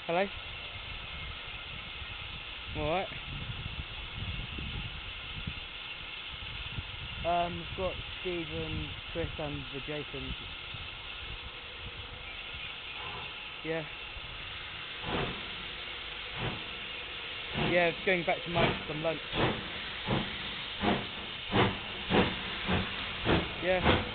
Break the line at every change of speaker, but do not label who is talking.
Hello? Alright. We've got Stephen, Chris and the Jason. Yeah. Yeah, it's going back to mine for some lunch. Yeah.